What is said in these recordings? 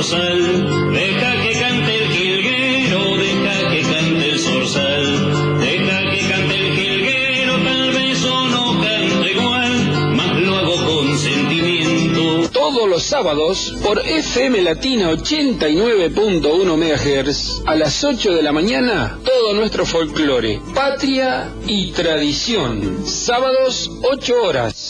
zorzal, deja que cante el jilguero, deja que cante el zorzal, deja que cante el jilguero, tal vez o no canto igual, mas lo hago con sentimiento. Todos los sábados por FM Latina 89.1 MHz a las 8 de la mañana, todo nuestro folclore, patria y tradición. Sábados 8 horas.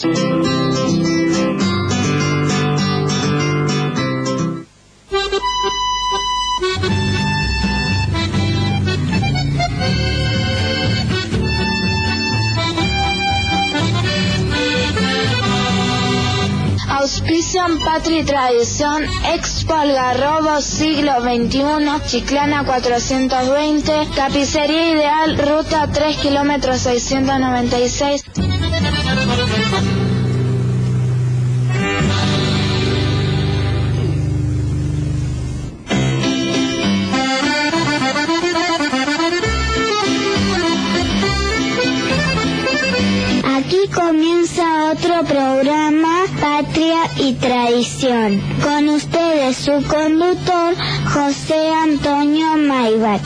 Auspician Patria y Tradición, Expo Algarrobo siglo XXI, Chiclana 420, Tapicería Ideal, ruta 3 kilómetros 696. Aquí comienza otro programa, Patria y Tradición. Con ustedes su conductor, José Antonio Maybach.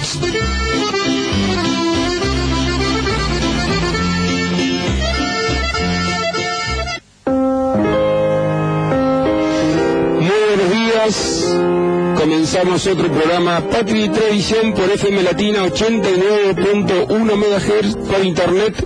Muy buenos días. Comenzamos otro programa Patria y Tradición por FM Latina 89.1 MHz, por internet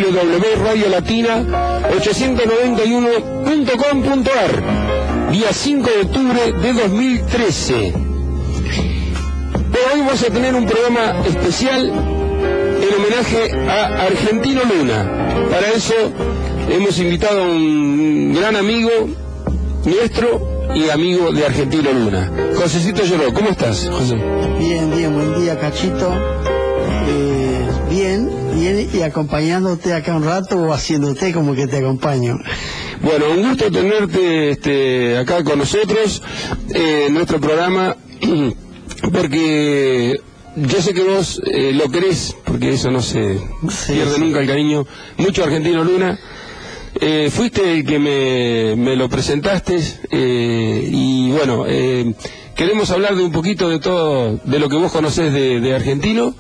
www.radiolatina891.com.ar, día 5 de octubre de 2013. Pero hoy vamos a tener un programa especial en homenaje a Argentino Luna. Para eso hemos invitado a un gran amigo nuestro y amigo de Argentino Luna, Josecito Lloró. ¿Cómo estás, José? Bien, buen día, Cachito. Bien, y acompañándote acá un rato o haciéndote como que te acompaño. Bueno, un gusto tenerte acá con nosotros en nuestro programa, porque yo sé que vos lo querés, porque eso no se pierde nunca el cariño, mucho Argentino Luna. Fuiste el que me lo presentaste, y bueno, queremos hablar de un poquito de todo, de lo que vos conocés de Argentino,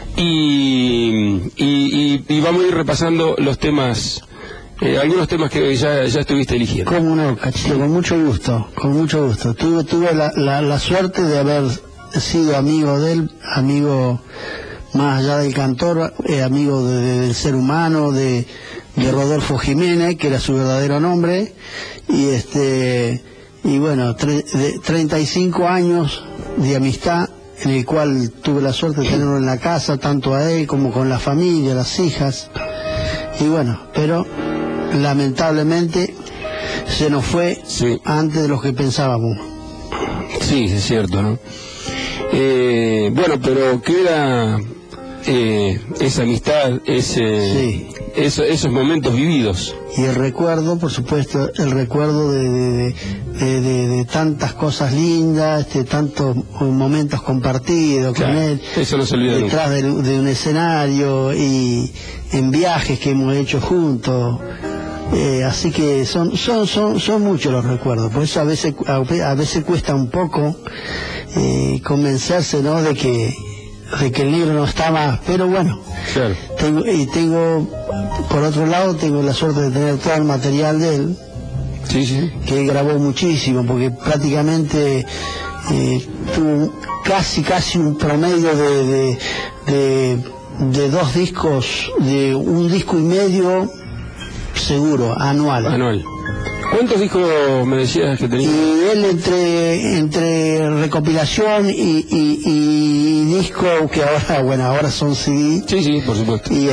y vamos a ir repasando los temas, algunos temas que ya estuviste eligiendo. Cómo no, Cachito, con mucho gusto. Tuve la suerte de haber sido amigo de él, amigo más allá del cantor, amigo del ser humano, de Rodolfo Jiménez, que era su verdadero nombre, y bueno, 35 años de amistad, en el cual tuve la suerte de tenerlo en la casa, tanto a él como con la familia, las hijas, y bueno, pero lamentablemente se nos fue antes de lo que pensábamos. Sí, es cierto, ¿no? Bueno, pero queda esa amistad, esos momentos vividos. Y el recuerdo, por supuesto, el recuerdo de tantas cosas lindas, tantos momentos compartidos con él. Eso no se olvida detrás nunca. de un escenario y en viajes que hemos hecho juntos. Así que son muchos los recuerdos. Por eso a veces cuesta un poco convencerse, ¿no?, de que el libro no está más, pero bueno, claro. Tengo por otro lado, tengo la suerte de tener todo el material de él, que él grabó muchísimo, porque prácticamente tuvo casi un promedio de 2 discos, de 1 disco y medio seguro, anual. ¿Cuántos discos me decías que tenía? Y él entre recopilación y disco, que ahora son CD. Sí, por supuesto. Y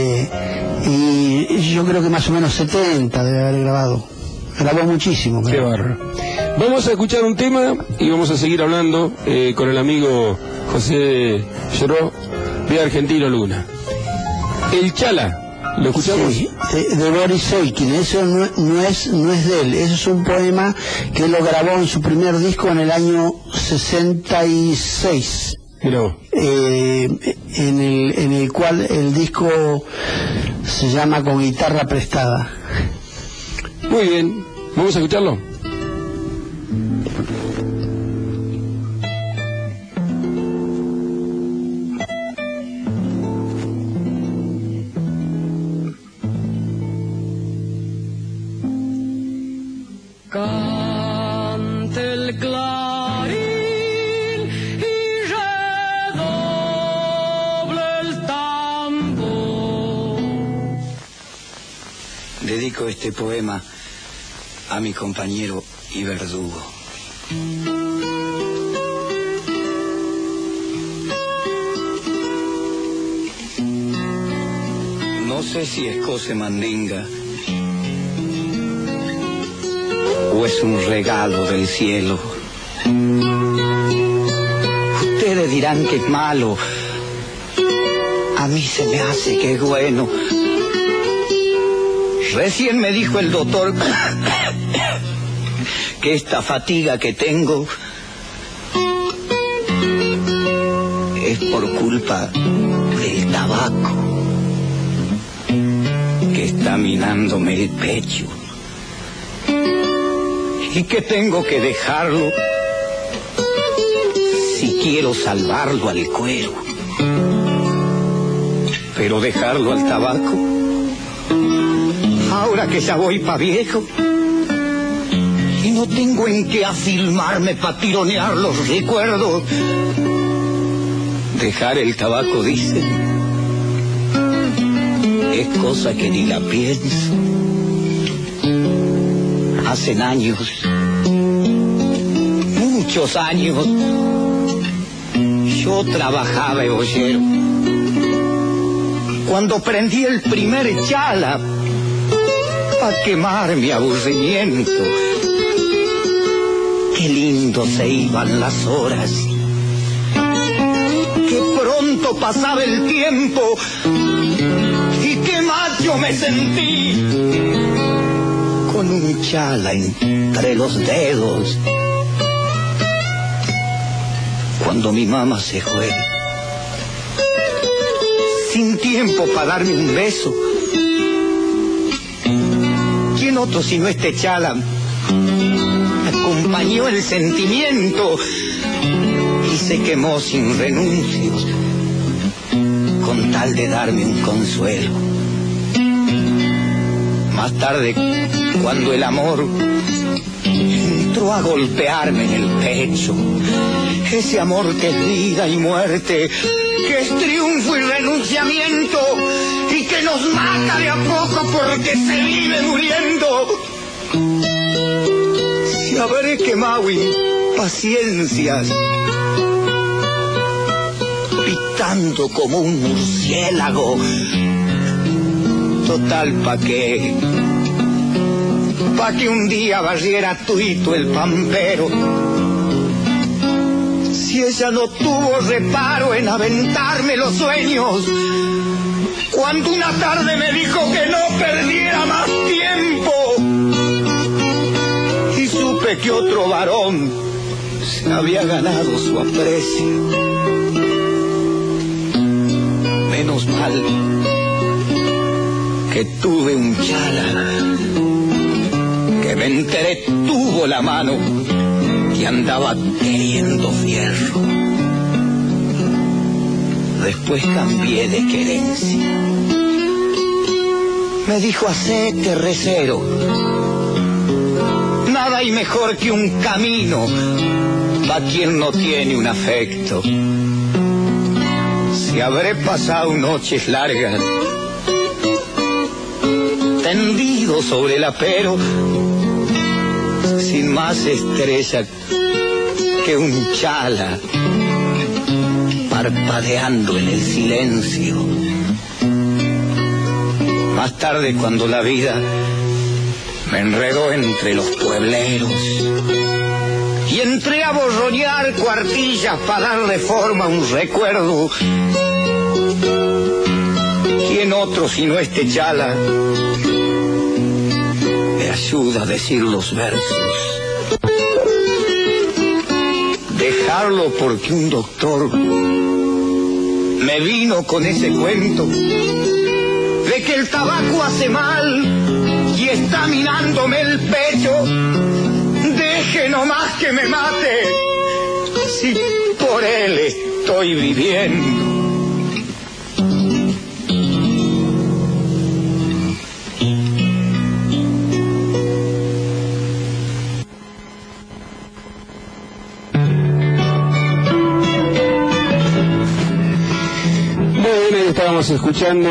yo creo que más o menos 70 debe haber grabado. Grabó muchísimo. Qué bárbaro. Vamos a escuchar un tema y vamos a seguir hablando con el amigo José Lloró de Argentino Luna. El Chala. ¿Lo escuchamos? Sí, de Boris Seikin. Eso no es de él. Eso es un poema que él lo grabó en su primer disco en el año 66. Mirá. En el cual el disco se llama Con guitarra prestada. Muy bien. ¿Vamos a escucharlo? Cante el clarín y redoble el tambor. Dedico este poema a mi compañero y verdugo. No sé si es cosa mandinga o es un regalo del cielo. Ustedes dirán que es malo, a mí se me hace que es bueno. Recién me dijo el doctor que esta fatiga que tengo es por culpa del tabaco que está minándome el pecho y que tengo que dejarlo si quiero salvarlo al cuero. Pero dejarlo al tabaco, ahora que ya voy pa' viejo y no tengo en qué afirmarme pa' tironear los recuerdos. Dejar el tabaco, dicen, es cosa que ni la pienso. Hacen años, muchos años, yo trabajaba de boyero. Cuando prendí el primer chala pa' quemar mi aburrimiento, qué lindo se iban las horas, qué pronto pasaba el tiempo y qué macho me sentí con un chala entre los dedos. Cuando mi mamá se fue, sin tiempo para darme un beso, ¿quién otro sino este chala acompañó el sentimiento y se quemó sin renuncios con tal de darme un consuelo? Más tarde, cuando el amor entró a golpearme en el pecho, ese amor que es vida y muerte, que es triunfo y renunciamiento y que nos mata de a poco porque se vive muriendo, si habré quemado impaciencias, pitando como un murciélago. Total, ¿pa' qué? Pa' que un día barriera tuito el pampero, si ella no tuvo reparo en aventarme los sueños, cuando una tarde me dijo que no perdiera más tiempo, y supe que otro varón se había ganado su aprecio. Menos mal que tuve un chala que me enteré tuvo la mano y andaba queriendo fierro. Después cambié de querencia. Me dijo, hacete recero. Nada hay mejor que un camino pa' quien no tiene un afecto. Si habré pasado noches largas tendido sobre el apero, sin más estrella que un chala parpadeando en el silencio. Más tarde, cuando la vida me enredó entre los puebleros y entré a borroñar cuartillas para darle forma a un recuerdo, ¿quién otro sino este chala me ayuda a decir los versos? Dejarlo porque un doctor me vino con ese cuento de que el tabaco hace mal y está minándome el pecho. Deje nomás que me mate, si por él estoy viviendo. Estamos escuchando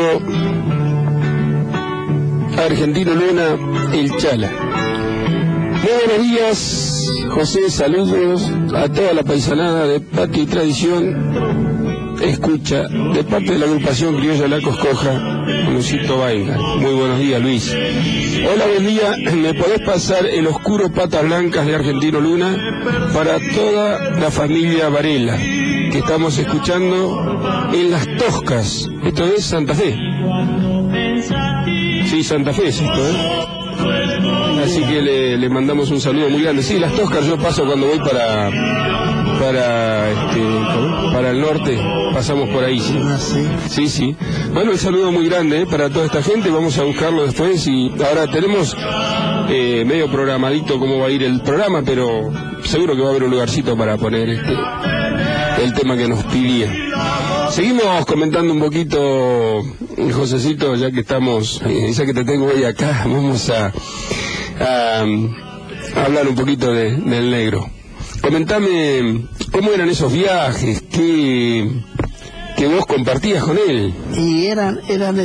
Argentino Luna, El Chala. Muy buenos días, José, saludos a toda la paisanada de Patria y Tradición. Escucha, de parte de la agrupación criolla La Coscoja, Luisito Vaina. Muy buenos días, Luis. Hola, buen día. ¿Me podés pasar el oscuro Patas Blancas de Argentino Luna para toda la familia Varela, que estamos escuchando en Las Toscas? Esto es Santa Fe. Sí, Santa Fe es esto, Así que le mandamos un saludo muy grande. Sí, Las Toscas yo paso cuando voy para el norte, pasamos por ahí, ¿sí? Sí, sí. Bueno, un saludo muy grande para toda esta gente, vamos a buscarlo después y ahora tenemos medio programadito cómo va a ir el programa, pero seguro que va a haber un lugarcito para poner el tema que nos pidía. Seguimos comentando un poquito, Josecito, ya que estamos, ya que te tengo hoy acá, vamos a hablar un poquito del negro. Comentame cómo eran esos viajes que vos compartías con él. Y eran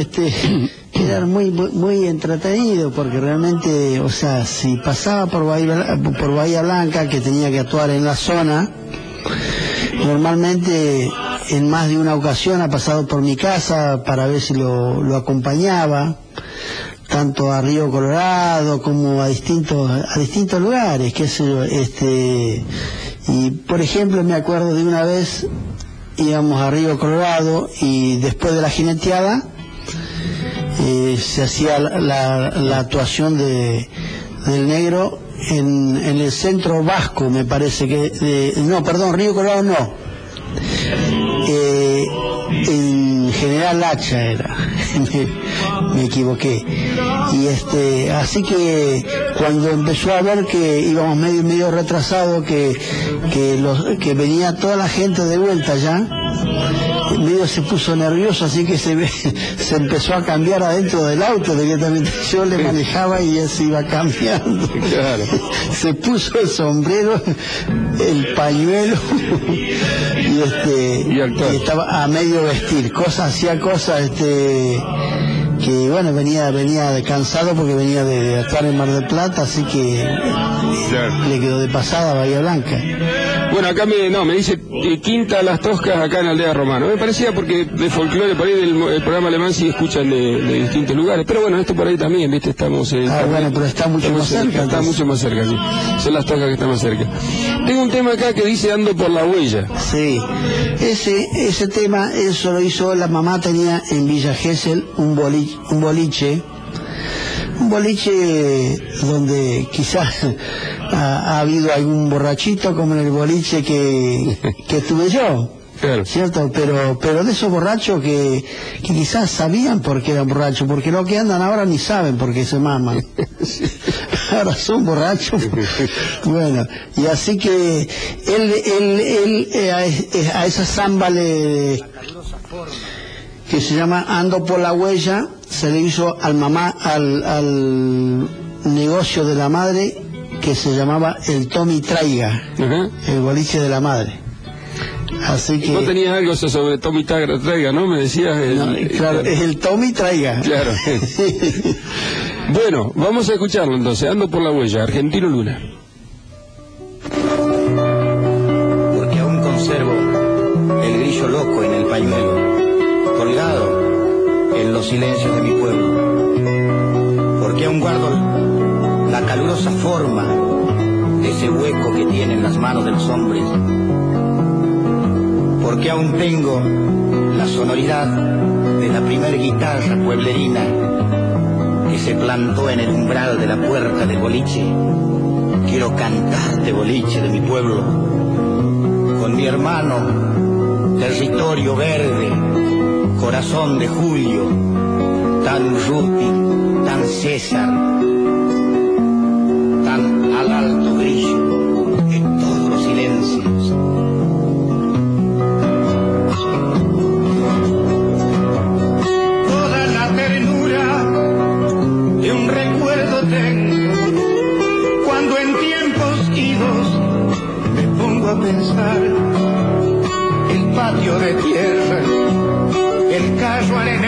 muy entretenidos, porque realmente, o sea, si pasaba por Bahía Blanca, que tenía que actuar en la zona, normalmente en más de una ocasión ha pasado por mi casa para ver si lo acompañaba, tanto a Río Colorado como a distintos lugares, qué sé yo, y por ejemplo me acuerdo de una vez íbamos a Río Colorado y después de la jineteada se hacía la actuación del negro en el centro vasco, me parece que Río Colorado no, en General Hacha era. Me equivoqué. Y así que cuando empezó a ver que íbamos medio retrasados, que venía toda la gente de vuelta ya, medio se puso nervioso, así que se empezó a cambiar adentro del auto directamente. Yo le manejaba y él se iba cambiando. Claro. Se puso el sombrero, el pañuelo y estaba a medio vestir, hacía cosas que bueno, venía cansado porque venía de actuar en Mar del Plata, así que claro, le quedó de pasada a Bahía Blanca. Bueno, acá me dice Quinta Las Toscas, acá en Aldea Romano. Me parecía porque de folclore, por ahí el programa alemán sí escuchan de distintos lugares, pero bueno, esto por ahí también, ¿viste? Estamos bueno, pero está mucho más cerca. Está mucho más cerca, sí. Son Las Toscas que están más cerca. Tengo un tema acá que dice Ando por la huella. Sí, ese tema, eso lo hizo la mamá, tenía en Villa Gesell un boliche donde quizás ha habido algún borrachito como en el boliche que tuve yo, claro, ¿cierto? Pero de esos borrachos que quizás sabían por qué eran borrachos, porque los que andan ahora ni saben por qué se maman. Ahora son borrachos. Bueno, y así que él a esa samba que se llama Ando por la huella, se le hizo al negocio de la madre, que se llamaba el Tommy Traiga, el boliche de la madre. Así que... ¿No tenías algo sobre Tommy Traiga, no? Me decías... Claro, es el Tommy Traiga. Claro. Bueno, vamos a escucharlo entonces, Ando por la huella, Argentino Luna. Porque aún conservo el grillo loco en el pañuelo, colgado en los silencios de mi pueblo, porque aún guardo la calurosa forma de ese hueco que tienen las manos de los hombres, porque aún tengo la sonoridad de la primer guitarra pueblerina que se plantó en el umbral de la puerta del boliche. Quiero cantarte, boliche de mi pueblo, con mi hermano, territorio verde, corazón de Julio, tan Rupi, tan César, tan al alto grillo, en todos los silencios. Toda la ternura de un recuerdo tengo, cuando en tiempos idos me pongo a pensar, el patio de tierra, el carro alegre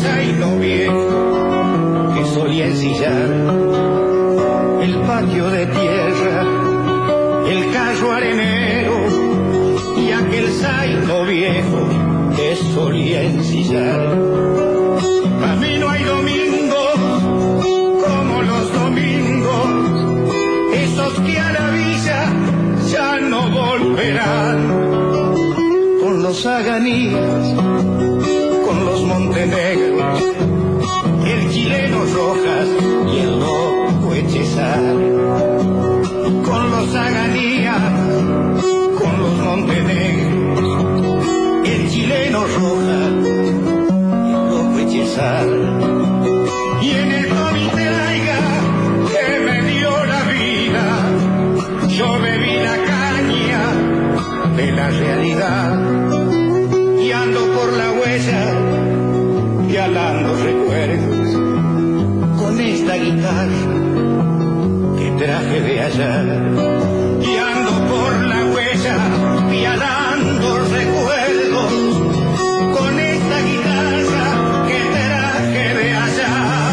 zaino viejo que solía ensillar el patio de tierra, el callo arenero y aquel zaino viejo que solía ensillar. A mí no hay domingo como los domingos, esos que a la villa ya no volverán, con los Aganías, con los Montenegros, el chileno Rojas y el loco Echezar, con los Aganías, con los Montenegros, el chileno Rojas y el loco Echezar. Y en el comité laiga que me dio la vida, yo bebí la caña de la realidad y ando por la huella y alando recuerdos con esta guitarra que traje de allá. Y ando por la huella y alando recuerdos con esta guitarra que traje de allá.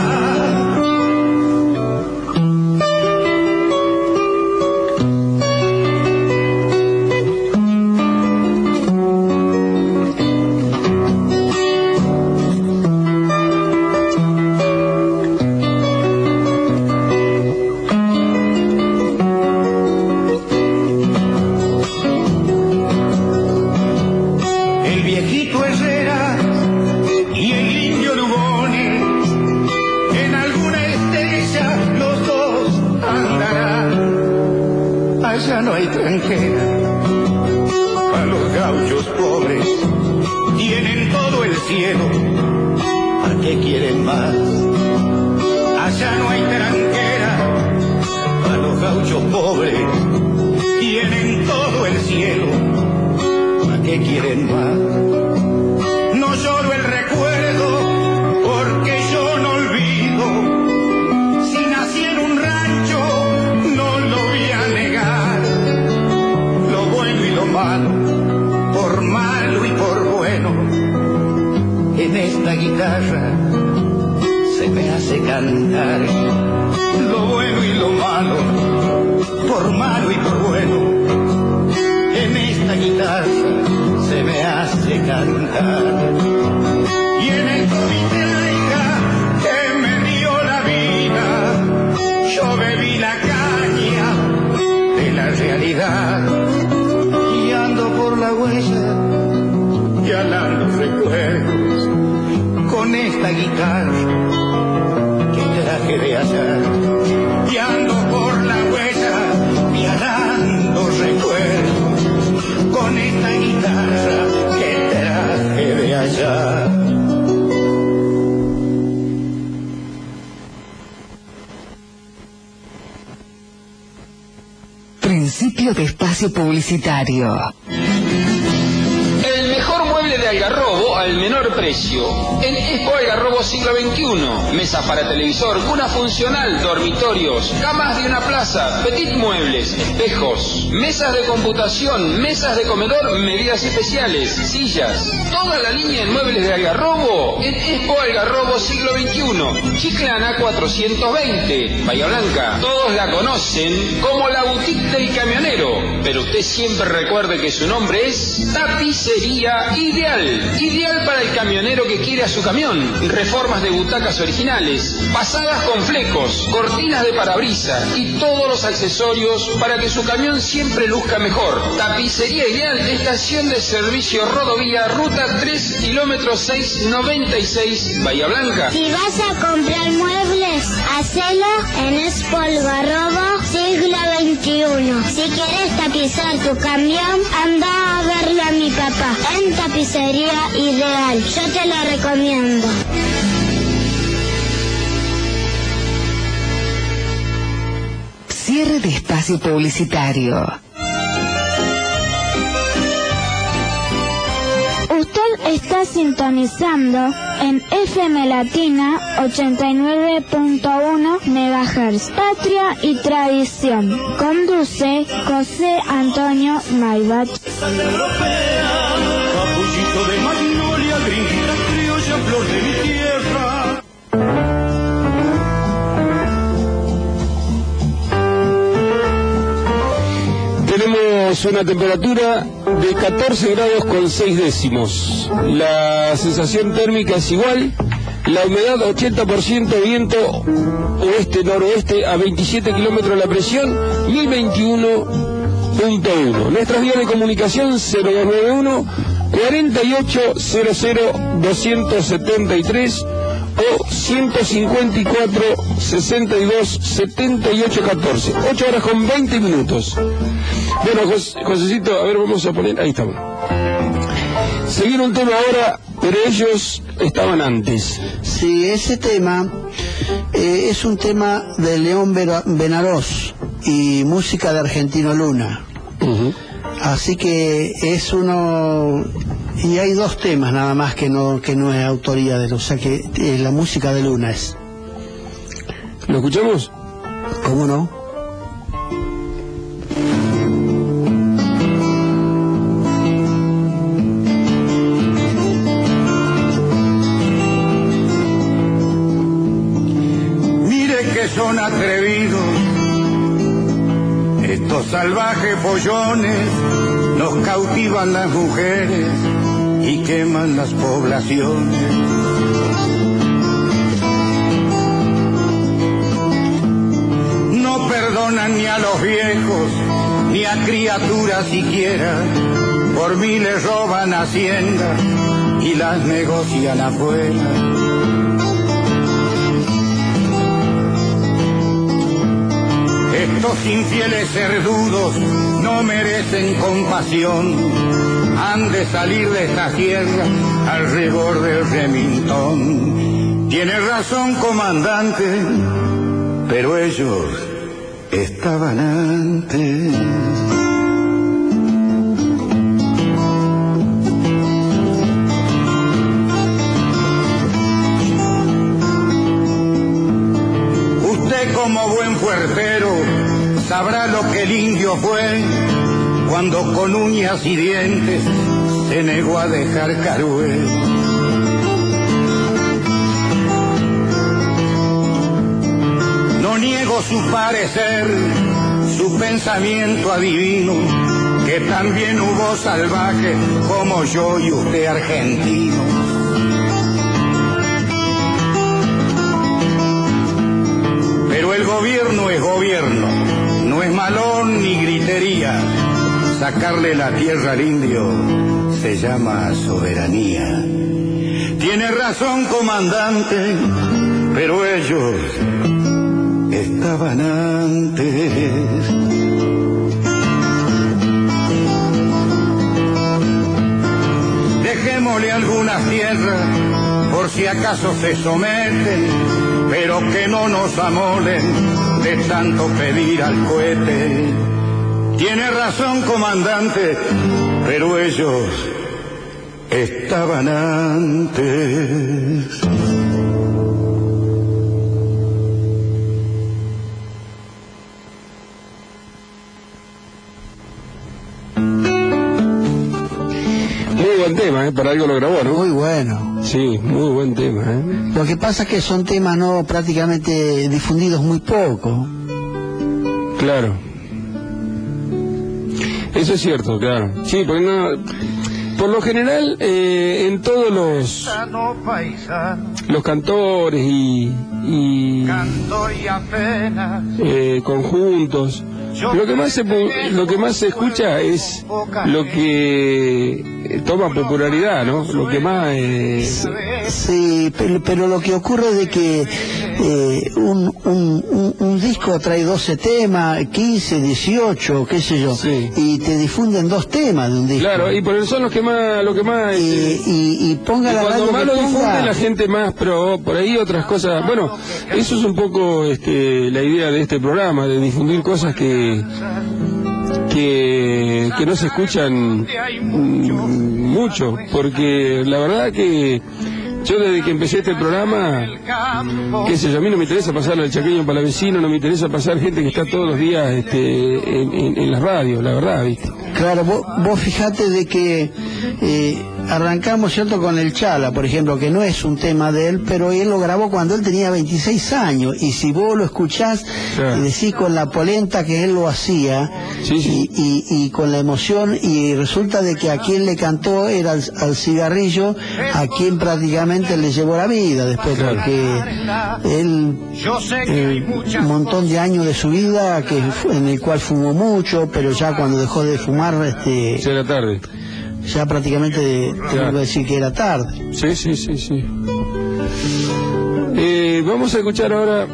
No hay tranquera para los gauchos pobres, tienen todo el cielo, ¿a qué quieren más? Allá no hay tranquera para los gauchos pobres, tienen todo el cielo, ¿a qué quieren más? No lloro el recuerdo porque yo no olvido, si nací en un rancho no lo voy a negar. Por malo y por bueno, en esta guitarra se me hace cantar lo bueno y lo malo, por malo y por bueno, en esta guitarra se me hace cantar. Y en el comité laiga que me dio la vida, yo bebí la caña de la realidad. Por la huella y alando recuerdos con esta guitarra que traje de allá. Y ando por la huella y alando recuerdos con esta guitarra que traje de allá. Principio de espacio publicitario. El mejor mueble de Algarrobo al menor precio. En Expo Algarrobo siglo XXI. Mesas para televisor, cuna funcional, dormitorios, camas de una plaza, petit muebles, espejos, mesas de computación, mesas de comedor, medidas especiales, sillas. Toda la línea en muebles de Algarrobo en Expo Algarrobo siglo XXI. Chiclana 420, Bahía Blanca. Todos la conocen como la boutique del camionero, pero usted siempre recuerde que su nombre es Tapicería Ideal. Ideal para el camionero que quiere a su camión. Reformas de butacas originales, pasadas con flecos, cortinas de parabrisas y todos los accesorios para que su camión siempre luzca mejor. Tapicería Ideal, estación de servicio rodovía, ruta 3 kilómetros 696, Bahía Blanca. Si vas a comprar muebles, hacelo en Expo Algarrobo siglo XXI. Si quieres tapizar tu camión, anda a verlo a mi papá en Tapicería Ideal. Yo te lo recomiendo. Cierre de espacio publicitario. Usted está sintonizando en FM Latina 89.1 MHz. Patria y Tradición. Conduce José Antonio Maibach. Sangre europea, capullito de magnolia, gringuita criolla, flor de mi tierra. tenemos una temperatura de 14 grados con 6 décimos. La sensación térmica es igual. La humedad 80%, viento oeste-noroeste a 27 kilómetros la presión, 1021.1. Nuestras vías de comunicación 0291 4800-273 o 154 62 78 14. 8 horas con 20 minutos. Bueno, Josecito, a ver, vamos a poner, ahí estamos. Seguir un tema ahora, pero ellos estaban antes. Sí, ese tema es un tema de León Benarós y música de Argentino Luna. Así que es uno, y hay dos temas nada más que no es autoría de él, o sea que la música de Luna es. ¿Lo escuchamos? ¿Cómo no? Son atrevidos estos salvajes pollones, nos cautivan las mujeres y queman las poblaciones. No perdonan ni a los viejos ni a criaturas siquiera, por mí les roban haciendas y las negocian afuera. Estos infieles cerdudos no merecen compasión, han de salir de esta tierra al rigor del remintón. Tiene razón, comandante, pero ellos estaban antes. Como buen puertero sabrá lo que el indio fue cuando con uñas y dientes se negó a dejar Carué. No niego su parecer, su pensamiento adivino, que también hubo salvaje como yo y usted argentino. El gobierno es gobierno, no es malón ni gritería. Sacarle la tierra al indio se llama soberanía. Tiene razón, comandante, pero ellos estaban antes. Dejémosle algunas tierras por si acaso se someten, pero que no nos amolen de tanto pedir al cohete. Tiene razón, comandante, pero ellos estaban antes. Muy buen tema, para algo lo grabó, ¿no? Muy bueno. Sí, muy buen tema, Lo que pasa es que son temas no prácticamente difundidos muy poco. Claro. Eso es cierto, claro. Sí, porque no, por lo general en todos los cantores y conjuntos, lo que más se escucha es lo que toma popularidad, ¿no? Lo que más sí, pero lo que ocurre es de que un disco trae 12 temas, 15, 18, qué sé yo, sí, y te difunden 2 temas de un disco. Claro, y por eso son lo que más y ponga la radio, cuando más lo difunde la gente más, pero por ahí otras cosas. Bueno, eso es un poco la idea de este programa, de difundir cosas que no se escuchan mucho, porque la verdad que yo desde que empecé este programa, qué sé yo, a mí no me interesa pasar al chaqueño palavecino, no me interesa pasar gente que está todos los días en las radios, la verdad, ¿viste? Claro, vos fijate de que arrancamos, ¿cierto?, con el Chala, por ejemplo, que no es un tema de él, pero él lo grabó cuando él tenía 26 años, y si vos lo escuchás, y decís con la polenta que él lo hacía, y con la emoción, y resulta de que a quien le cantó era al Cigarrillo, a quien prácticamente le llevó la vida después, porque él, un montón de años de su vida, en el cual fumó mucho, pero ya cuando dejó de fumar, ya era tarde. Ya prácticamente tengo que decir que era tarde. Sí. Vamos a escuchar ahora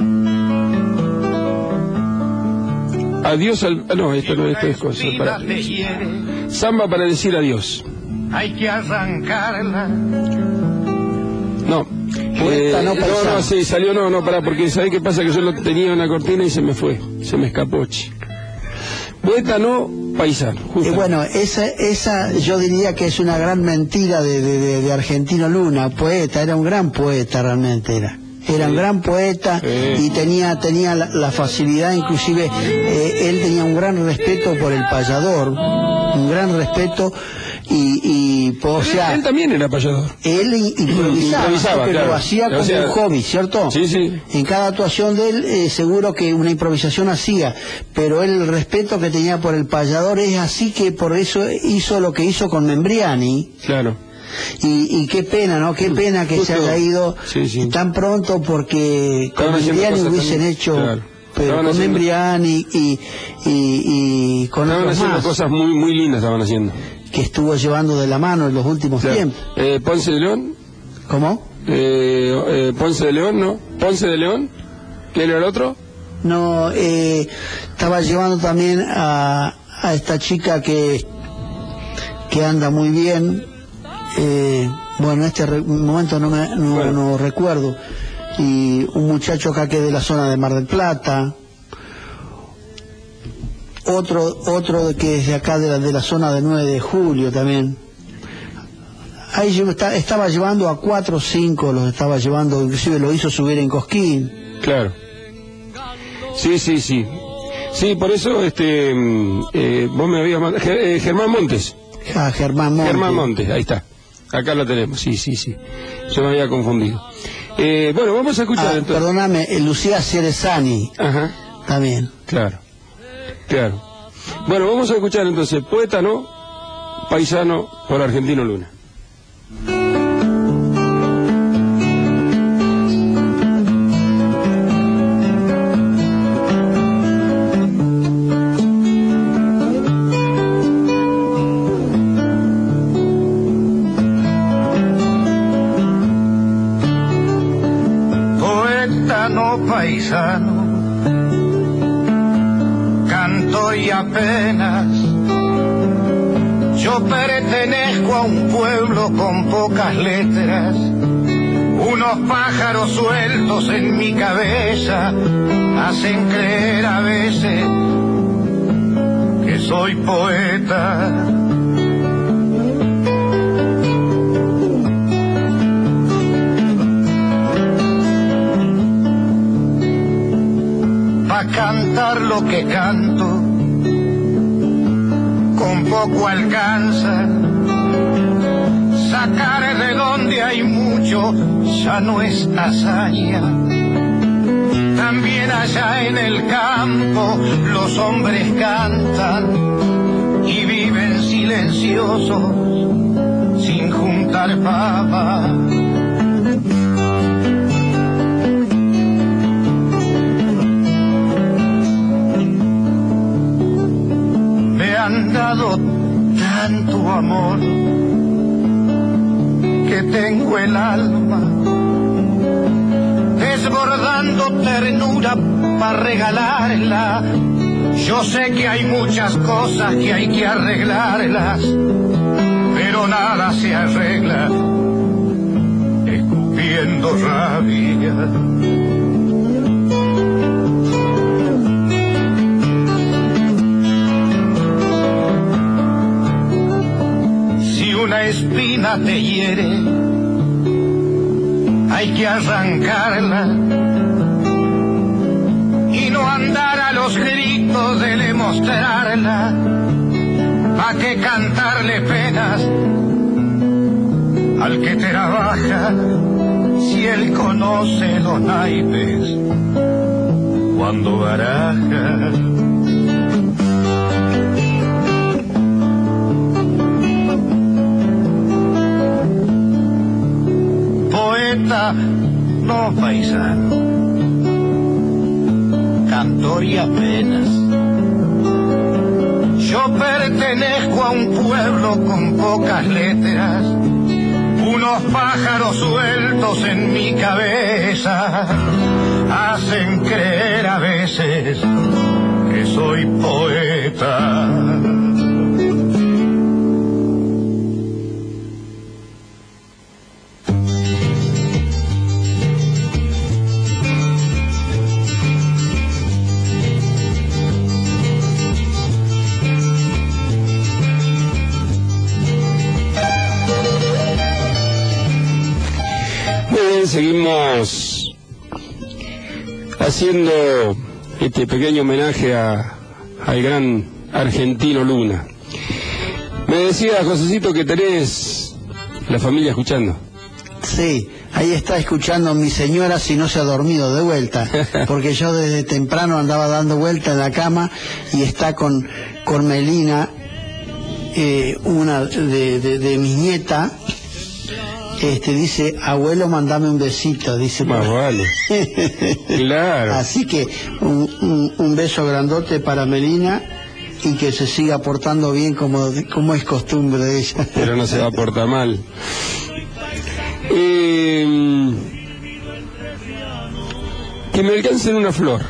Adiós al... No, esto es cosa. Samba para decir adiós. Hay que arrancarla. No. Sí, salió, pará, porque ¿sabés qué pasa? Que yo lo tenía en la cortina y se me fue, se me escapó, Poeta no, paisano. Bueno, esa yo diría que es una gran mentira de Argentino Luna. Poeta, era un gran poeta realmente, era un gran poeta, y tenía la facilidad, inclusive él tenía un gran respeto por el payador, un gran respeto, o sea, él también era payador. Él improvisaba, pero claro. lo hacía como un hobby, ¿cierto? Sí. En cada actuación de él, seguro que una improvisación hacía, pero el respeto que tenía por el payador es así, que por eso hizo lo que hizo con Membriani. Claro. Y qué pena, ¿no? Qué pena que se haya ido tan pronto, porque con Membriani hubiesen hecho... Claro. Pero con Membriani y con estaban otros haciendo más, cosas muy lindas, estaban haciendo, que estuvo llevando de la mano en los últimos tiempos. Ponce de León. ¿Cómo? Ponce de León, ¿no? Ponce de León. ¿Qué era el otro? No, estaba llevando también a esta chica que anda muy bien. Bueno, en este momento no recuerdo. Y un muchacho acá que es de la zona de Mar del Plata. Otro que es de acá de la zona de 9 de julio también. Ahí yo estaba llevando a 4 o 5, los estaba llevando, inclusive lo hizo subir en Cosquín. Claro. Sí. Sí, por eso vos me habías mandado... Germán Montes. Germán Montes, ahí está. Acá lo tenemos, sí. Yo me había confundido. Bueno, vamos a escuchar entonces. Perdóname, Lucía Cerezani. Ajá. También. Claro. Bueno, vamos a escuchar entonces Poeta no, paisano por Argentino Luna. Paisano, canto y apenas, yo pertenezco a un pueblo con pocas letras, unos pájaros sueltos en mi cabeza hacen creer a veces que soy poeta. A cantar lo que canto, con poco alcanza, sacar de donde hay mucho ya no es hazaña. También allá en el campo los hombres cantan y viven silenciosos sin juntar pava. Han dado tanto amor que tengo el alma desbordando ternura para regalarla. Yo sé que hay muchas cosas que hay que arreglarlas, pero nada se arregla escupiendo rabia. Una espina te hiere, hay que arrancarla y no andar a los gritos de demostrarla. ¿Pa' qué cantarle penas al que trabaja, si él conoce los naipes cuando baraja. Poeta, no paisano, cantor y apenas. Yo pertenezco a un pueblo con pocas letras, unos pájaros sueltos en mi cabeza hacen creer a veces que soy poeta. Seguimos haciendo este pequeño homenaje al gran Argentino Luna. Me decía, Josecito, que tenés la familia escuchando. Sí, ahí está escuchando mi señora, si no se ha dormido de vuelta, porque yo desde temprano andaba dando vuelta en la cama y está con Melina, una de mi nieta. Dice, abuelo, mandame un besito, dice. Más vale. Claro. Así que un beso grandote para Melina y que se siga portando bien como es costumbre de ella. Pero no se va a portar mal. Que me alcancen una flor.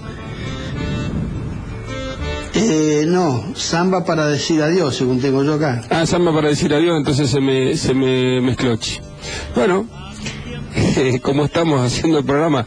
No, samba para decir adiós, según tengo yo acá. Ah, samba para decir adiós, entonces se me mezcloche. Bueno, como estamos haciendo el programa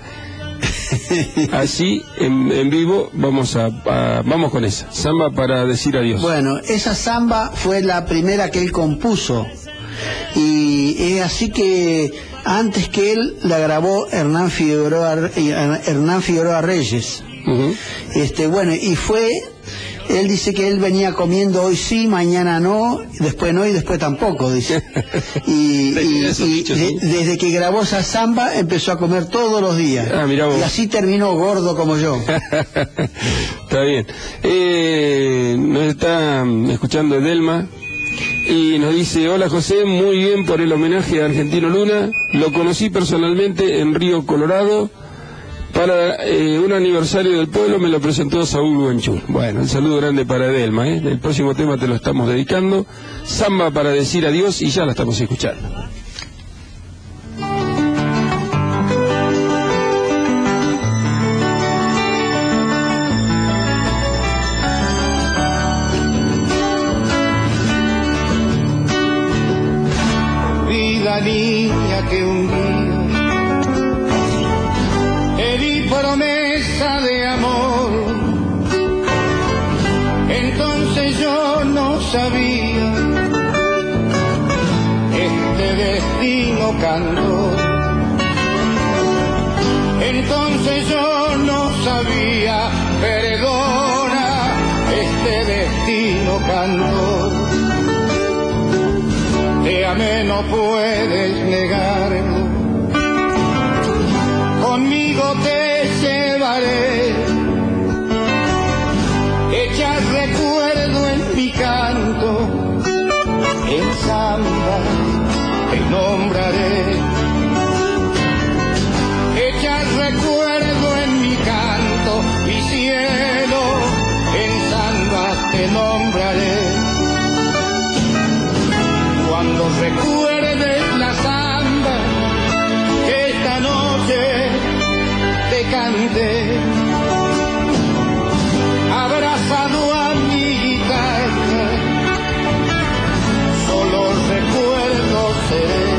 así, en vivo, vamos con esa, samba para decir adiós. Bueno, esa samba fue la primera que él compuso, y es así que antes que él la grabó Hernán Figueroa Reyes. Bueno, y él dice que él venía comiendo hoy sí, mañana no, después no y después tampoco, dice. Y desde que grabó esa samba empezó a comer todos los días. Ah, mirá vos. Y así terminó gordo como yo. Está bien. Nos está escuchando Edelma y nos dice: hola José, muy bien por el homenaje a Argentino Luna. Lo conocí personalmente en Río Colorado. Para un aniversario del pueblo me lo presentó Saúl Buenchul. Bueno, un saludo grande para Edelma, ¿eh? El próximo tema te lo estamos dedicando. Samba para decir adiós, y ya la estamos escuchando. Vida niña que un día promesa de amor, entonces yo no sabía este destino cantor, entonces yo no sabía, perdona, este destino cantor, te amé, no puedes negarlo, conmigo te llevaré, echas recuerdo en mi canto, en samba te nombraré, echas recuerdo en mi canto, mi cielo, en samba te nombraré, cuando recuerdes la samba que esta noche te canté, abrazado a mi guitarra, solo recuerdo seré.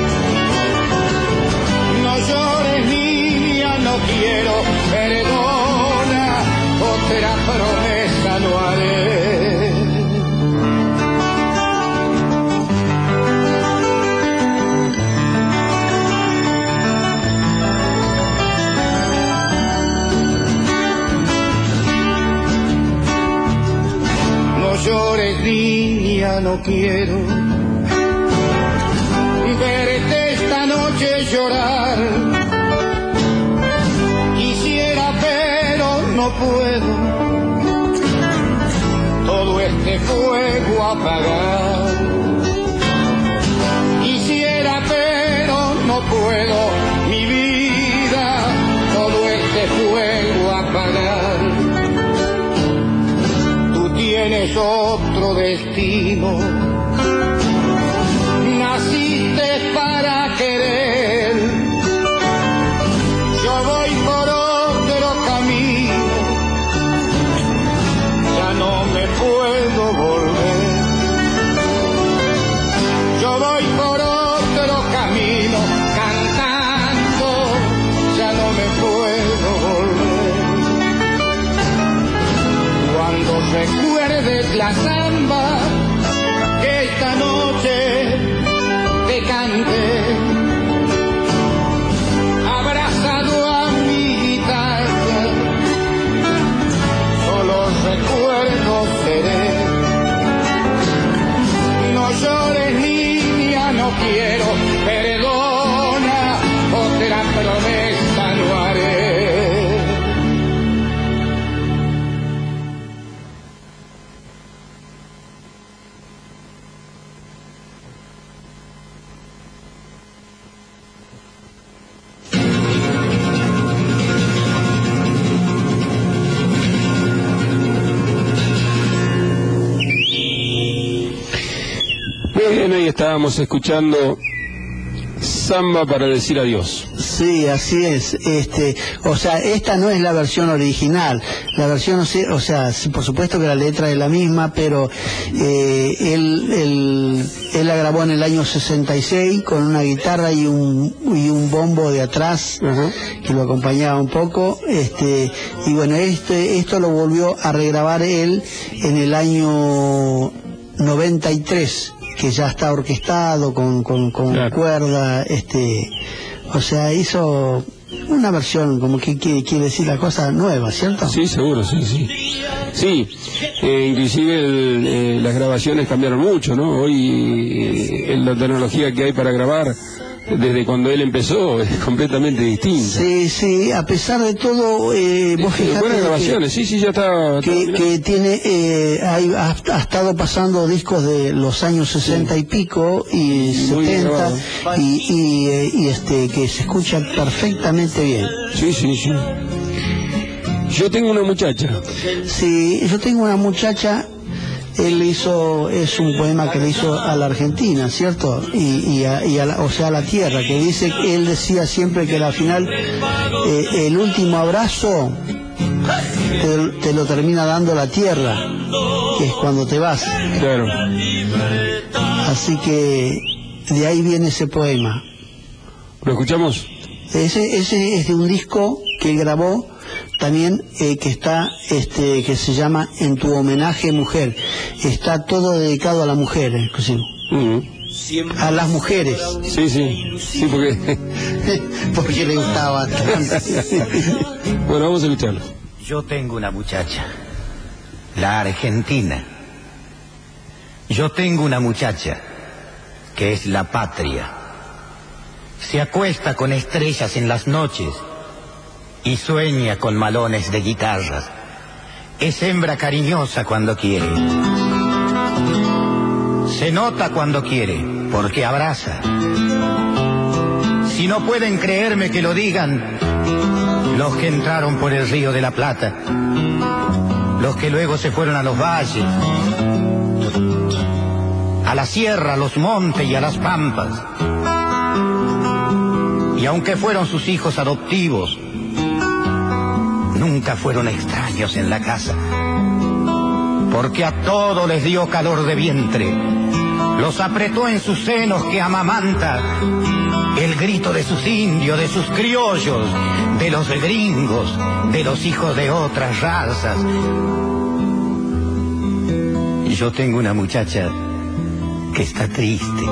No llores niña, no quiero, perdona, otra promesa no haré. No llores niña, no quiero, noche llorar. Quisiera pero no puedo todo este fuego apagar. Quisiera pero no puedo, mi vida, todo este fuego apagar. Tú tienes otro destino, naciste para querer. Yo voy por otro camino, ya no me puedo volver. Yo voy por otro camino, cantando, ya no me puedo volver. Cuando recuerdes la samba que esta noche te canté, abrazado a mi guitarra, solo recuerdos seré. No llores, niña, no quiero, perdona, otra promesa no haré. Bien, ahí estábamos escuchando Samba para decir adiós. Sí, así es. O sea, esta no es la versión original. La versión, o sea, por supuesto que la letra es la misma, pero él la grabó en el año 66 con una guitarra y un bombo de atrás que lo acompañaba un poco. Y bueno, esto lo volvió a regrabar él en el año 93. Que ya está orquestado con claro, cuerda, o sea, hizo una versión, como que quiere decir la cosa nueva, ¿cierto? Sí, seguro, sí. Sí, inclusive las grabaciones cambiaron mucho, ¿no? Hoy la tecnología que hay para grabar, desde cuando él empezó, es completamente distinta. Sí, a pesar de todo, vos fijate buenas grabaciones, sí, ya está. Que tiene, ha estado pasando discos de los años 60 y pico y 70 y que se escucha perfectamente bien. Sí. Yo tengo una muchacha. Sí, yo tengo una muchacha. Él es un poema que le hizo a la Argentina, ¿cierto? O sea, a la tierra, que dice, él decía siempre que al final, el último abrazo te lo termina dando la tierra, que es cuando te vas. Claro. Así que de ahí viene ese poema. ¿Lo escuchamos? Ese es de un disco que él grabó también, que está, que se llama En tu homenaje, mujer. Está todo dedicado a la mujer, inclusive. A las mujeres. Sí, porque le gustaba tanto. Bueno, vamos a escucharlo. Yo tengo una muchacha, la Argentina. Yo tengo una muchacha que es la patria. Se acuesta con estrellas en las noches y sueña con malones de guitarras. Es hembra cariñosa cuando quiere. Se nota cuando quiere, porque abraza. Si no pueden creerme, que lo digan los que entraron por el Río de la Plata, los que luego se fueron a los valles, a la sierra, a los montes y a las pampas. Y aunque fueron sus hijos adoptivos, nunca fueron extraños en la casa, porque a todos les dio calor de vientre, los apretó en sus senos que amamanta el grito de sus indios, de sus criollos, de los gringos, de los hijos de otras razas. Y yo tengo una muchacha que está triste,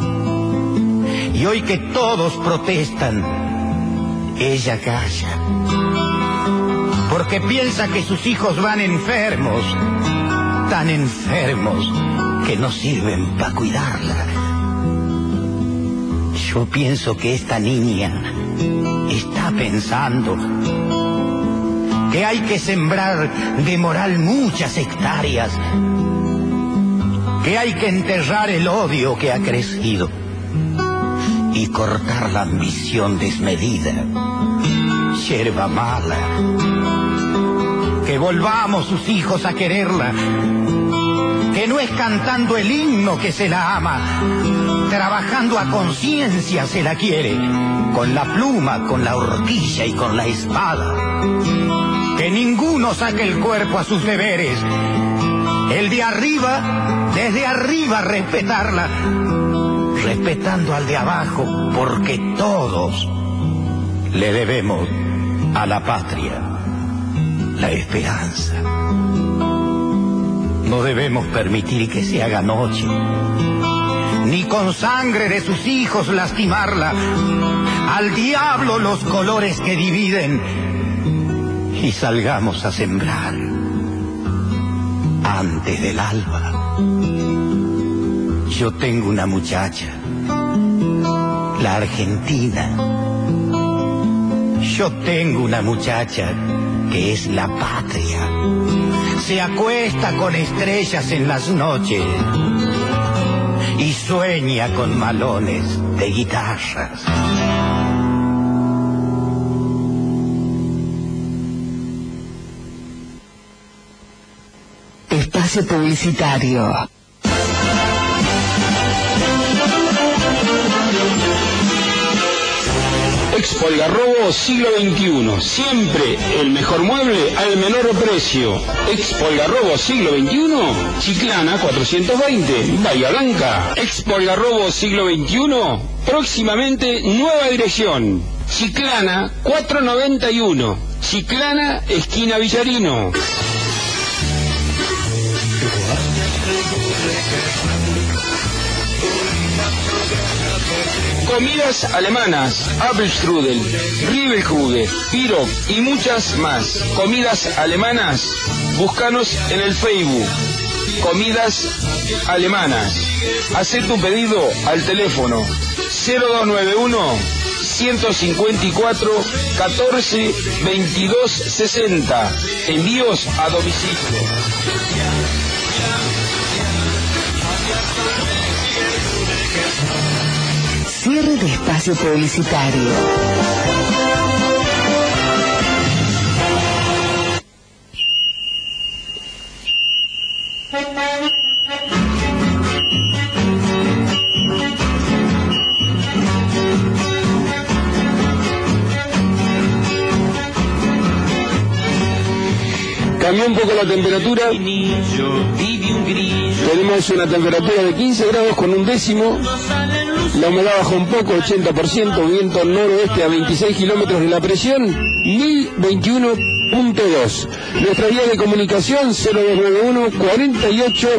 y hoy que todos protestan, ella calla, porque piensa que sus hijos van enfermos, tan enfermos que no sirven para cuidarla. Yo pienso que esta niña está pensando que hay que sembrar de moral muchas hectáreas, que hay que enterrar el odio que ha crecido y cortar la ambición desmedida, yerba mala. Que volvamos sus hijos a quererla, que no es cantando el himno que se la ama, trabajando a conciencia se la quiere, con la pluma, con la horquilla y con la espada. Que ninguno saque el cuerpo a sus deberes, el de arriba, desde arriba respetarla, respetando al de abajo, porque todos le debemos a la patria la esperanza. No debemos permitir que se haga noche, ni con sangre de sus hijos lastimarla. Al diablo los colores que dividen y salgamos a sembrar antes del alba. Yo tengo una muchacha, la Argentina. Yo tengo una muchacha que es la patria. Se acuesta con estrellas en las noches y sueña con malones de guitarras. Espacio publicitario. Expo Algarrobo siglo XXI. Siempre el mejor mueble al menor precio. Expo Algarrobo siglo XXI. Chiclana 420, Bahía Blanca. Expo Algarrobo siglo XXI. Próximamente nueva dirección. Chiclana 491. Chiclana, esquina Villarino. Comidas alemanas, Apfelstrudel, Riebelkugel, Pirog y muchas más. Comidas alemanas, búscanos en el Facebook. Comidas alemanas. Haz tu pedido al teléfono 0291 154 14 22 60. Envíos a domicilio. Cierre de espacio publicitario. Cambió un poco la temperatura. Tenemos una temperatura de 15 grados con un décimo. La humedad bajó un poco, 80%, viento noroeste a 26 kilómetros de la presión, 1021.2. Nuestra vía de comunicación 0291 48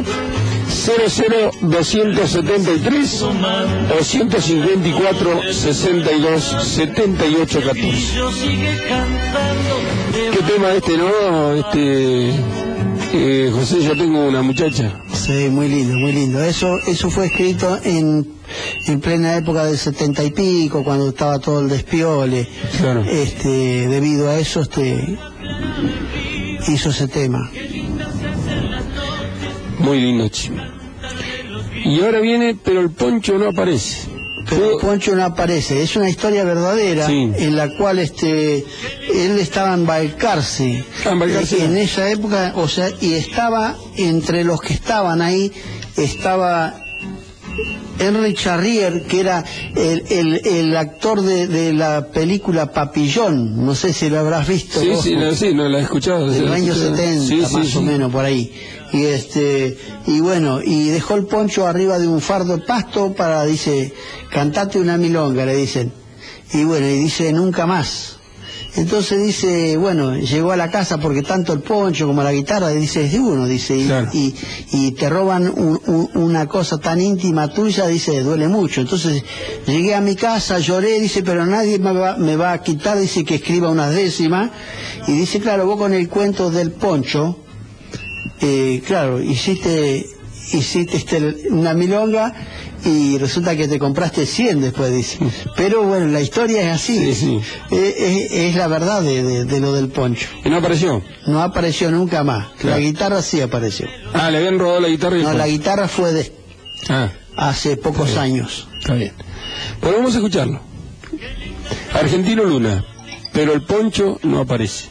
00273 o 154 62 78 14. ¿Qué tema no? José, yo tengo una muchacha. Sí, muy lindo, muy lindo. Eso fue escrito en plena época del 70 y pico, cuando estaba todo el despiole. Claro. Debido a eso, hizo ese tema. Muy lindo, chico. Y ahora viene, pero el poncho no aparece. Pero el poncho no aparece. Es una historia verdadera, sí, en la cual él estaba en Balcarce. En esa época, o sea, y estaba entre los que estaban ahí, estaba Henry Charrier, que era el actor de la película Papillón. No sé si lo habrás visto. Sí, no la he escuchado. De los años 70, más o menos, por ahí. Y bueno, y dejó el poncho arriba de un fardo de pasto para, dice, cantate una milonga, le dicen. Y bueno, y dice, nunca más. Entonces dice, bueno, llegó a la casa porque tanto el poncho como la guitarra, dice, es de uno, dice, claro, y te roban una cosa tan íntima tuya, dice, duele mucho. Entonces llegué a mi casa, lloré, dice, pero nadie me va a quitar, dice, que escriba unas décimas. Y dice, claro, vos con el cuento del poncho, claro, hiciste una milonga, y resulta que te compraste 100 después, dice. Pero bueno, la historia es así. Sí. Es la verdad de lo del poncho. ¿Y no apareció? No apareció nunca más. Claro. La guitarra sí apareció. Ah, le habían robado la guitarra y el No, poncho. la guitarra fue de Ah, hace pocos Está bien. años. está bien. Bueno, vamos a escucharlo. Argentino Luna, pero el poncho no aparece.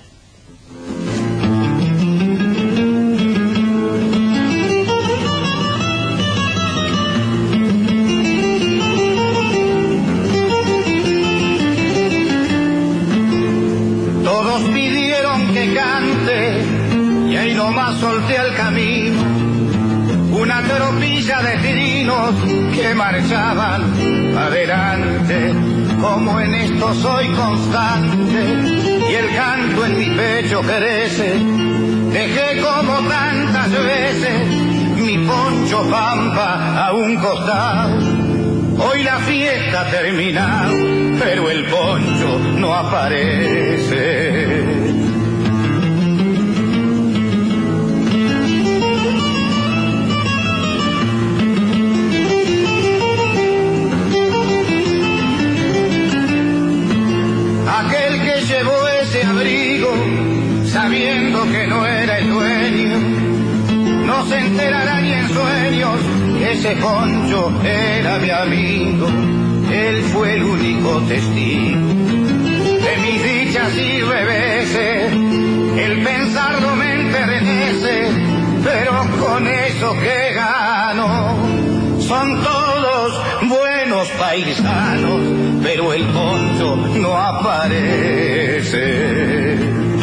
Todos pidieron que cante y ahí nomás solté al camino una tropilla de trinos que marchaban adelante. Como en esto soy constante y el canto en mi pecho crece, dejé como tantas veces mi poncho pampa a un costado. Hoy la fiesta ha terminado, pero el poncho no aparece. Aquel que llevó ese abrigo, sabiendo que no era el dueño, no se enterará ni en sueños que ese poncho era mi amigo. Él fue el único testigo de mis dichas y reveses. El pensarlo me enternece, pero con eso que gano, son todos buenos paisanos, pero el poncho no aparece.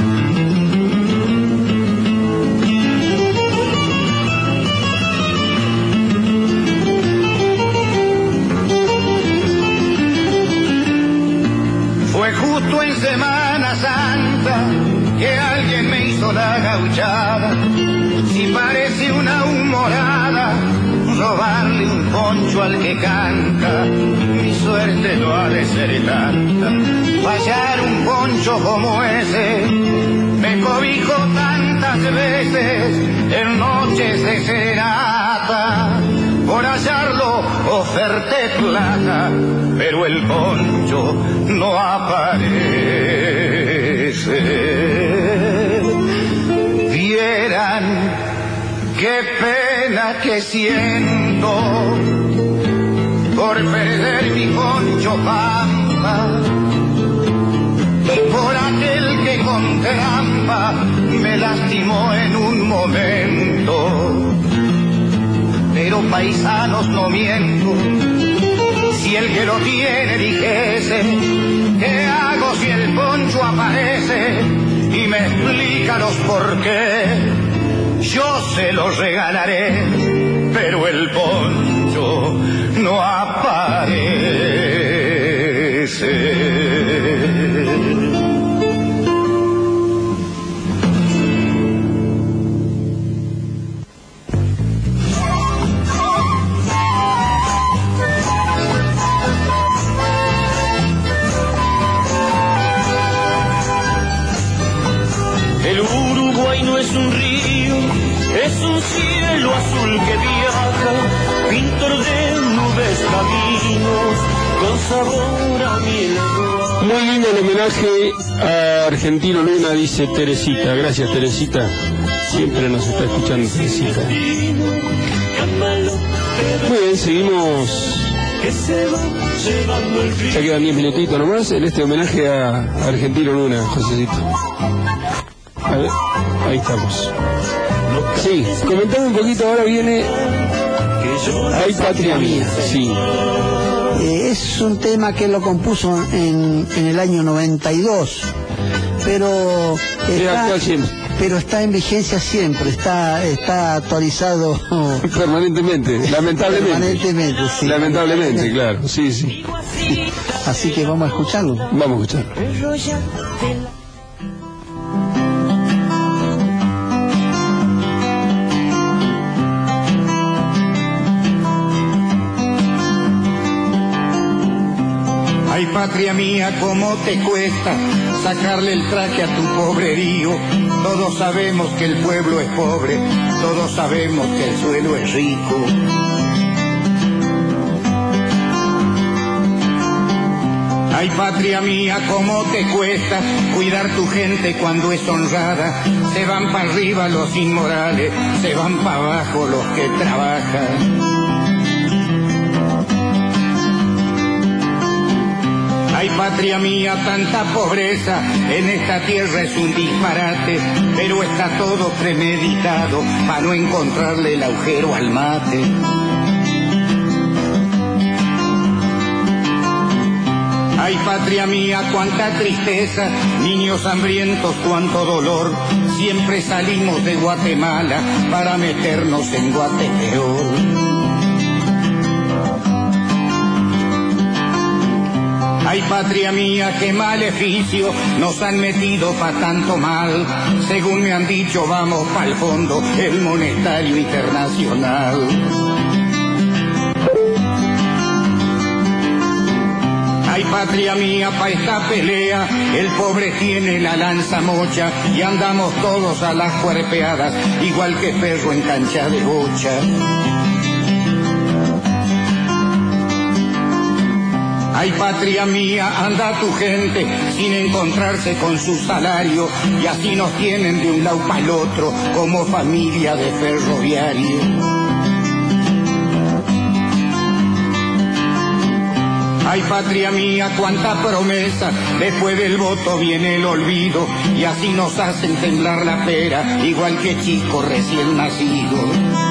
Fue justo en Semana Santa que alguien me hizo la gauchada. Si parece una humorada robarle un poncho al que canta, mi suerte no ha de ser tanta. Fallar un poncho como ese me cobijó tantas veces en noches de serenata. Por hallarlo oferté plata, pero el poncho no aparece. Vieran qué pena que siento por perder mi poncho pampa y por aquel que con trampa me lastimó en un momento. Pero paisanos, no miento, si el que lo tiene dijese, ¿qué hago si el poncho aparece y me explica los por qué? Yo se los regalaré, pero el poncho no aparece. El Uruguay no es un río, es un cielo azul que viaja, pintor de nubes, caminos, con sabor a miel. Muy lindo el homenaje a Argentino Luna, dice Teresita. Gracias, Teresita. Siempre nos está escuchando, Teresita. Muy bien, seguimos. Ya quedan 10 minutitos nomás en este homenaje a Argentino Luna, Josecito. A ver, ahí estamos. Sí, comentame un poquito, ahora viene Ay Patria Mía, sí. Es un tema que él lo compuso en el año 92, pero está en vigencia siempre, está actualizado permanentemente, lamentablemente. Permanentemente, sí. Lamentablemente, claro, sí. Así que vamos a escucharlo. Vamos a escucharlo. Ay, patria mía, cómo te cuesta sacarle el traje a tu pobrerío. Todos sabemos que el pueblo es pobre, todos sabemos que el suelo es rico. Ay, patria mía, cómo te cuesta cuidar tu gente cuando es honrada. Se van para arriba los inmorales, se van para abajo los que trabajan. Ay, patria mía, tanta pobreza en esta tierra es un disparate, pero está todo premeditado para no encontrarle el agujero al mate. Ay, patria mía, cuánta tristeza, niños hambrientos, cuánto dolor. Siempre salimos de Guatemala para meternos en Guatepeor. Ay, patria mía, qué maleficio nos han metido pa' tanto mal. Según me han dicho, vamos pa'l fondo, el Monetario Internacional. Ay, patria mía, pa' esta pelea, el pobre tiene la lanza mocha y andamos todos a las cuerpeadas, igual que perro en cancha de bocha. Ay, patria mía, anda tu gente sin encontrarse con su salario y así nos tienen de un lado pa'l otro como familia de ferroviario. Ay, patria mía, cuánta promesa, después del voto viene el olvido y así nos hacen temblar la pera igual que chicos recién nacidos.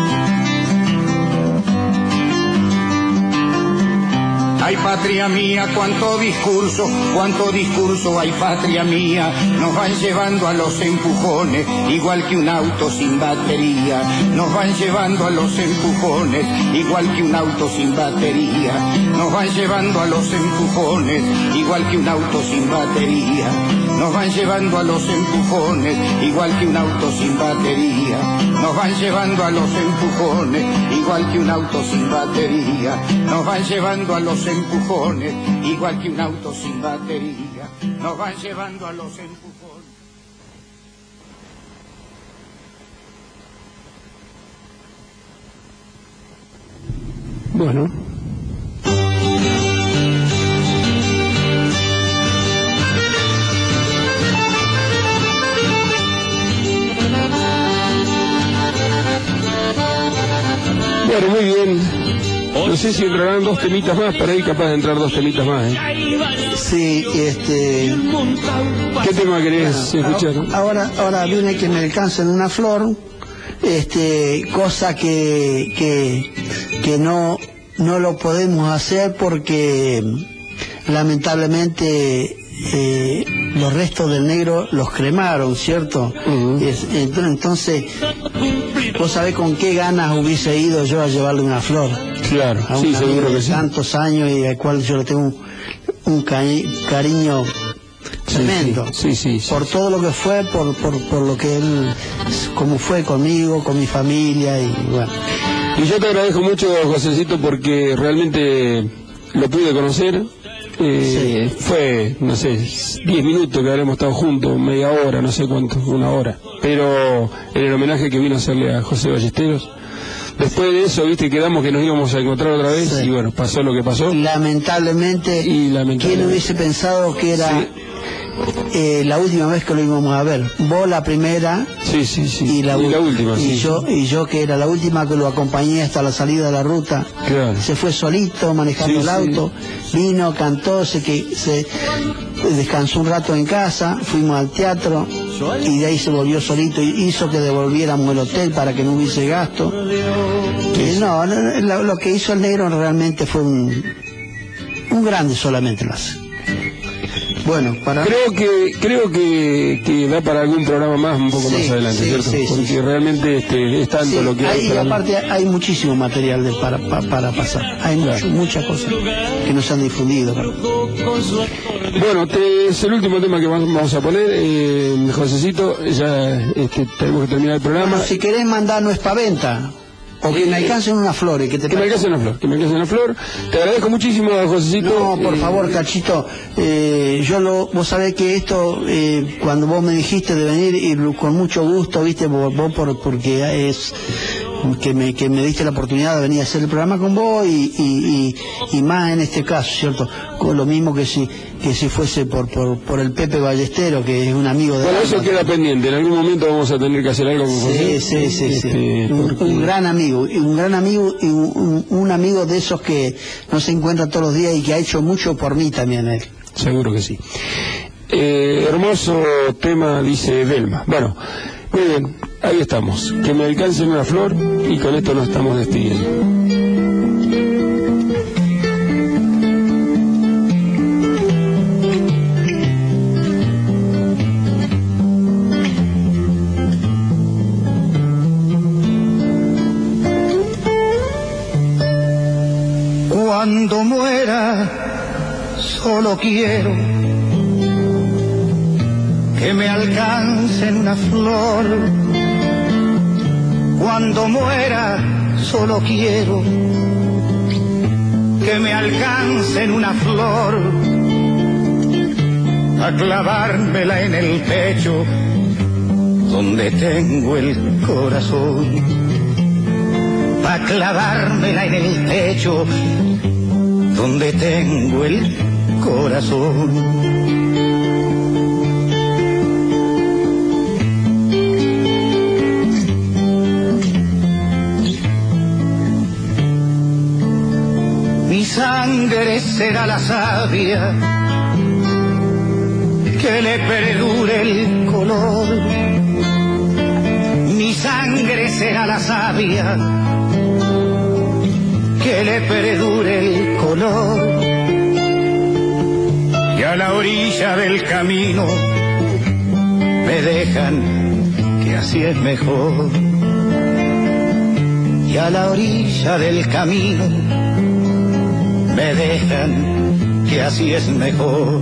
Ay, patria mía, cuánto discurso, ay, patria mía, nos van llevando a los empujones, igual que un auto sin batería, nos van llevando a los empujones, igual que un auto sin batería, nos van llevando a los empujones, igual que un auto sin batería, nos van llevando a los empujones, igual que un auto sin batería, nos van llevando a los empujones, igual que un auto sin batería, nos van llevando a los empujones, igual que un auto sin batería, nos van llevando a los empujones. Bueno. Bueno, muy bien. No sé si entrarán dos temitas más, pero ahí capaz de entrar dos temitas más, ¿eh? Sí, ¿Qué tema querés escuchar? Ahora viene que me alcancen una flor, cosa que no lo podemos hacer porque lamentablemente los restos del negro los cremaron, ¿cierto? Entonces, vos sabés con qué ganas hubiese ido yo a llevarle una flor. Claro, sí, seguro que sí. Tantos años y al cual yo le tengo un cariño tremendo. Sí. Por todo lo que fue, por lo que él, como fue conmigo, con mi familia y bueno. Y yo te agradezco mucho, Josecito, porque realmente lo pude conocer. Fue, no sé, 10 minutos que habremos estado juntos, media hora, no sé cuánto, una hora. Pero en el homenaje que vino a hacerle a José Ballesteros. Después de eso, viste, quedamos que nos íbamos a encontrar otra vez y bueno, pasó lo que pasó. Lamentablemente, ¿quién hubiese pensado que era la última vez que lo íbamos a ver? Vos la primera y la última, y yo que era la última que lo acompañé hasta la salida de la ruta. Claro. Se fue solito manejando el auto, vino, cantó, se descansó un rato en casa, fuimos al teatro y de ahí se volvió solito y hizo que devolviéramos el hotel para que no hubiese gasto. Lo que hizo el negro realmente fue un grande, solamente lo hace. Bueno, creo que da para algún programa más un poco más adelante, ¿cierto? Porque realmente es tanto lo que hay. Y aparte hay muchísimo material para pasar. Hay muchas cosas que no se han difundido. Bueno, es el último tema que vamos a poner, Josecito. Ya tenemos que terminar el programa. Bueno, si querés mandarnos para venta. O que me alcancen una flor. Que me alcancen una flor. Te agradezco muchísimo, Josecito. No, por favor, Cachito. Vos sabés que esto, cuando vos me dijiste de venir, y con mucho gusto, viste, porque que me diste la oportunidad de venir a hacer el programa con vos y más en este caso, ¿cierto? Con lo mismo que si fuese por el Pepe Ballestero, que es un amigo de... Bueno, eso queda pendiente, en algún momento vamos a tener que hacer algo con José. Sí. Un gran amigo, y un amigo de esos que no se encuentra todos los días y que ha hecho mucho por mí también él. Seguro que sí. Hermoso tema, dice Delma. Bueno, muy bien, ahí estamos. Que me alcancen una flor y con esto nos estamos despidiendo. Cuando muera, solo quiero que me alcancen una flor. Cuando muera, solo quiero que me alcancen una flor, a clavármela en el pecho donde tengo el corazón, a clavármela en el pecho donde tengo el corazón. Mi sangre será la savia que le perdure el color. Mi sangre será la savia que le perdure el color. Y a la orilla del camino me dejan que así es mejor. Y a la orilla del camino me dejan que así es mejor.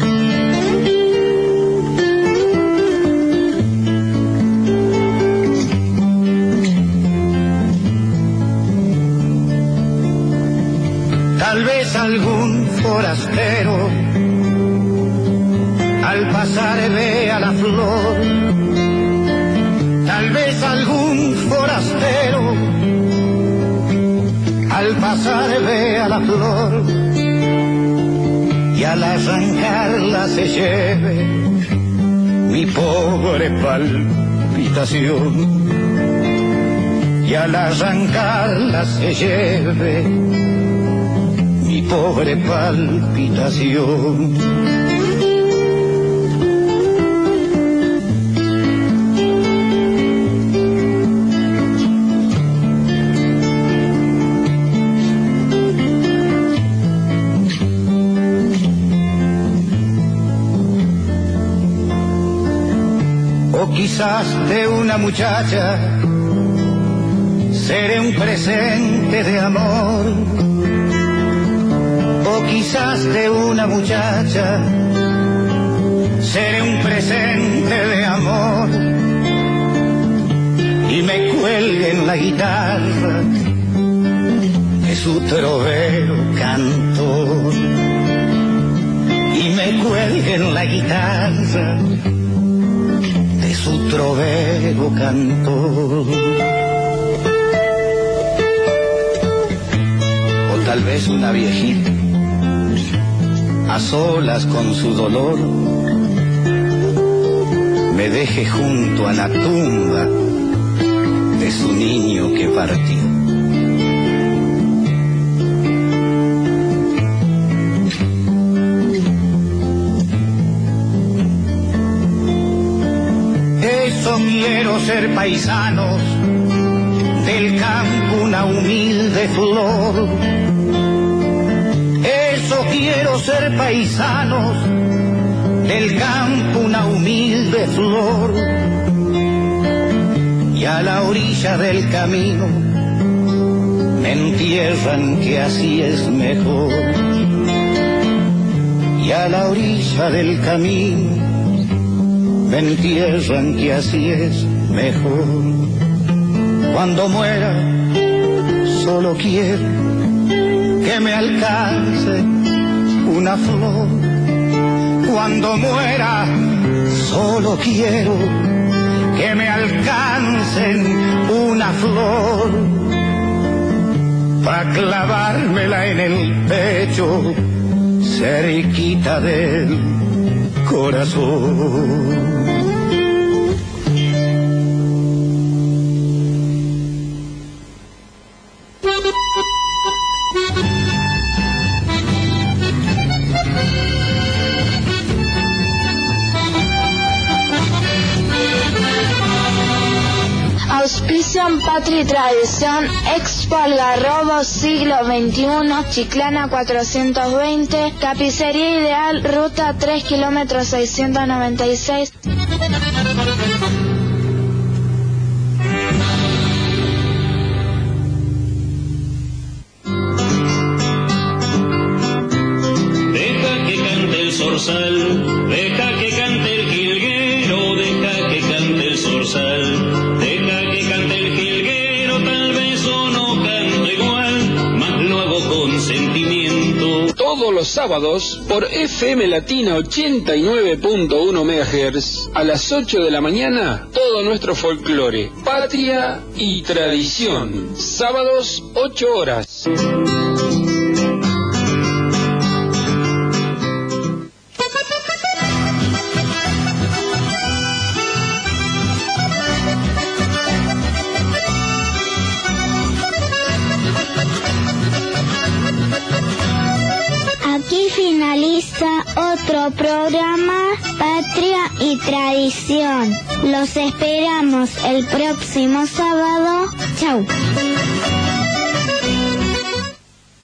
Tal vez algún forastero al pasar vea la flor. Tal vez algún forastero al pasar vea la flor y al arrancarla se lleve mi pobre palpitación. Y al arrancarla se lleve mi pobre palpitación. O quizás de una muchacha seré un presente de amor. O quizás de una muchacha seré un presente de amor y me cuelgue en la guitarra de su trovero cantor. Y me cuelgue en la guitarra de su trovero cantor. O tal vez una viejita a solas con su dolor me deje junto a la tumba de su niño que partió. Eso quiero ser paisanos del campo una humilde flor. Eso quiero ser paisanos del campo una humilde flor. Y a la orilla del camino me entierran que así es mejor. Y a la orilla del camino me entierran que así es mejor. Cuando muera solo quiero que me alcance una flor. Cuando muera solo quiero que me alcancen una la flor, pa' clavármela en el pecho, cerquita del corazón. Auspician Patria y Tradición, Expo Algarrobo siglo XXI, Chiclana 420, Tapicería Ideal, ruta 3 kilómetros 696. Deja que cante el zorzal, deja que cante el jilguero, deja que cante el zorzal, deja que cante el jilguero, tal vez yo no canto igual, mas lo hago con sentimiento. Todos los sábados por FM Latina 89.1 MHz a las 8 de la mañana, todo nuestro folclore, patria y tradición. Sábados 8 horas. Aquí finaliza otro programa, Patria y Tradición. Los esperamos el próximo sábado. Chau.